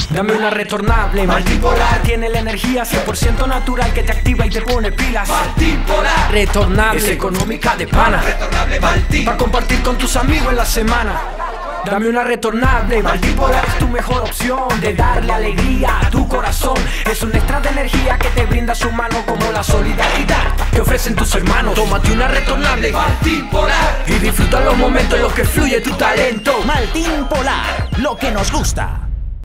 Dame una retornable Multipolar. Tiene la energía 100% natural que te activa y te pone pilas. Multipolar. Retornable, es económica de pana. Retornable Multi. Para compartir con tus amigos en la semana. Dame una retornable Multipolar. Es tu mejor opción de darle alegría a tu corazón. Es un extra de energía que te brinda su mano, como la solidaridad que ofrecen tus hermanos. Tómate una retornable Multipolar y disfruta los momentos en los que fluye tu talento. Multipolar, lo que nos gusta.